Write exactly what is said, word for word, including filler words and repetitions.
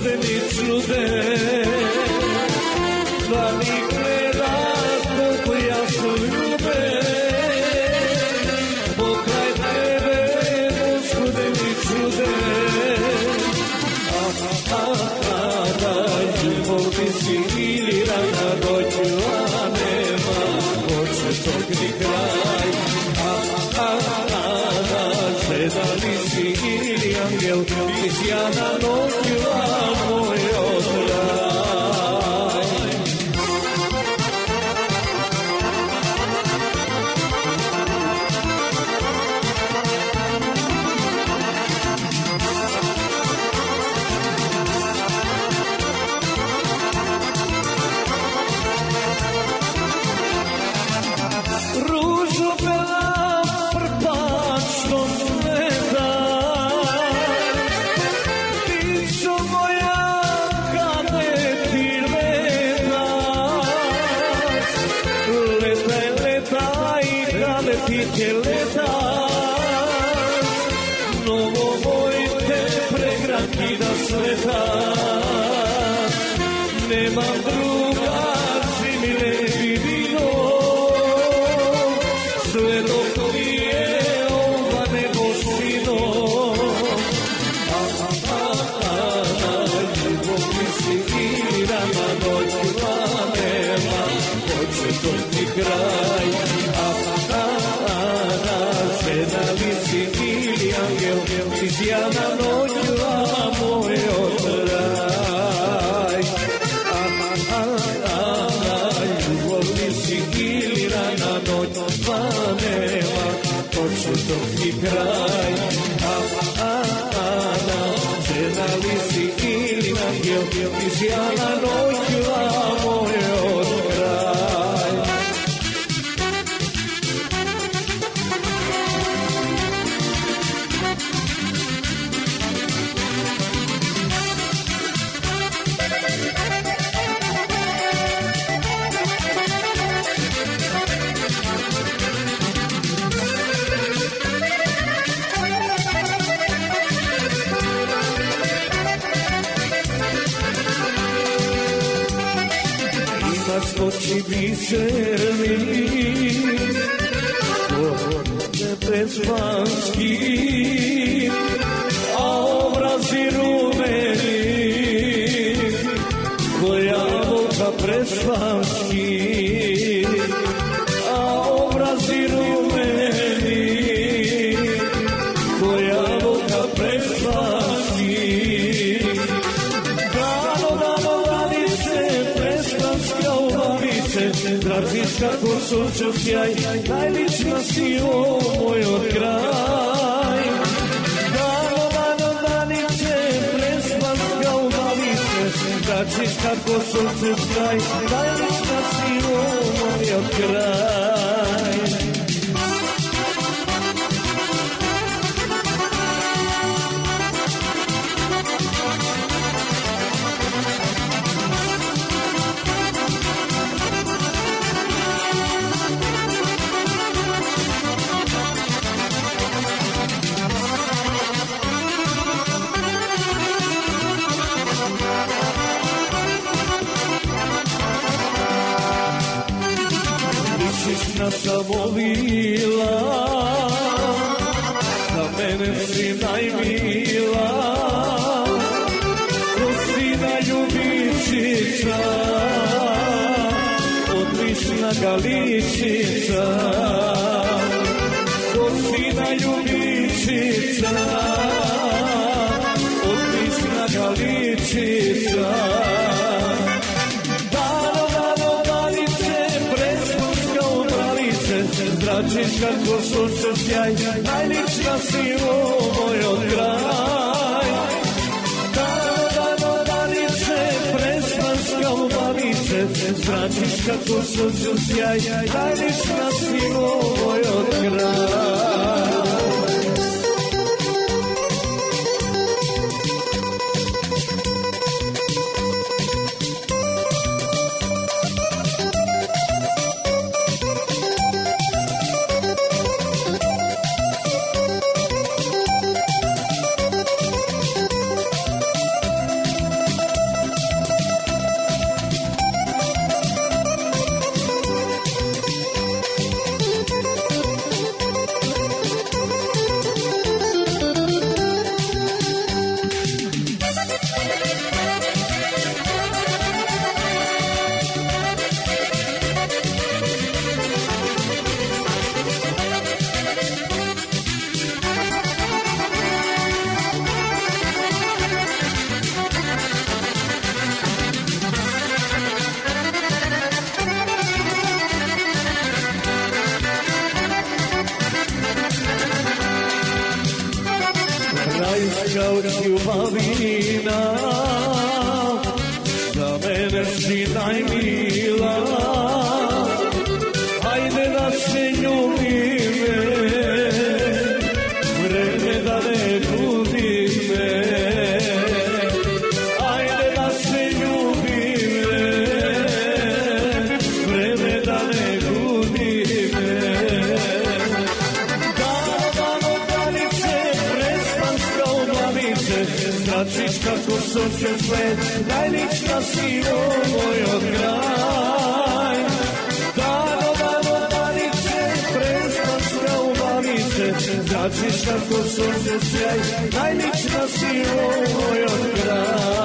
čude mi čude, da mi gleda koliko ja su ljube, pokraj tebe, Gospode mi čude. Ah, ah, ah, da život mi similira na noću, a nema početok ni kraj. Ah, ah, ah, da žena mi si ili angel, ti si ja na noću, a moj odraj. Nemam druga, si mi ne vidino, sve dok nije ova nebosino. A, a, a, a, život mi si igra na noću, a nema početok ni kraj. A, a, a, a, žena mi si ili angel, ti si ja na noću, a moj odraj. Početok i kraj, a, a, a, a, žena li si ili angel, ti si ja na noću, a moj odraj. Oči biserni, oči prezvanski, a obrazi rumeni, ko jabuka prezvanski, a obrazi rumeni, ko jabuka prezvanski. Tražiš kako sunčev sjaj, najlična si o moj odkraj. Dano, dano, danice, prespan kao malice, tražiš kako sunčev sjaj, najlična si o moj odkraj. Naša volila, za mene si najmila, Rosina ljubičica, odlična galičica. Rosina ljubičica, odlična galičica. Zračiš kako sunčev sjaj, najlična si o moj odkraj. Dano, dano, danice, prespanska u malice, zračiš kako sunčev sjaj, najlična si o moj odkraj. od ljubavina, za mene si najmila. Hajde da se ljubime, vreme da ne budi me. Hajde da se ljubime, vreme da ne budi me. Davano danice, prespanska oblavice, značiš kako sunce svet, najlična si moj od kraj. Davano danice, prespanska oblavice, značiš kako sunce svet, najlična si moj od kraj.